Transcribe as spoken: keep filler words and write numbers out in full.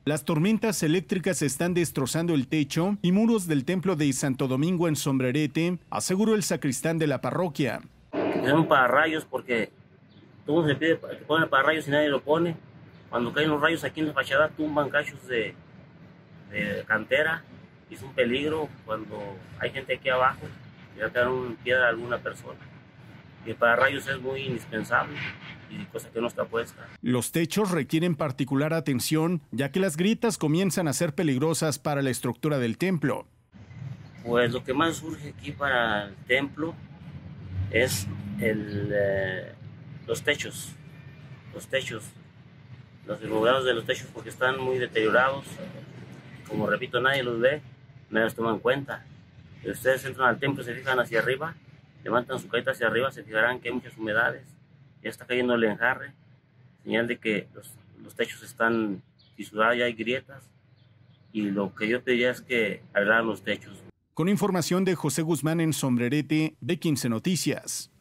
Las tormentas eléctricas están destrozando el techo y muros del templo de Santo Domingo en Sombrerete, aseguró el sacristán de la parroquia. Son pararrayos porque todo se pide que pongan pararrayos y nadie lo pone. Cuando caen los rayos aquí en la fachada tumban cachos de, de cantera y es un peligro cuando hay gente aquí abajo y va a caer una piedra a alguna persona. Y el pararrayos es muy indispensable y cosa que no está puesta. Los techos requieren particular atención ya que las grietas comienzan a ser peligrosas para la estructura del templo. Pues lo que más surge aquí para el templo es el, eh, los techos, los techos, los derrubados de los techos porque están muy deteriorados. Como repito, nadie los ve, nadie los toma en cuenta. Si ustedes entran al templo y se fijan hacia arriba, levantan su carita hacia arriba, se fijarán que hay muchas humedades, ya está cayendo el enjarre, señal de que los, los techos están fisurados, ya hay grietas, y lo que yo pediría es que arreglaran los techos. Con información de José Guzmán en Sombrerete, B quince Noticias.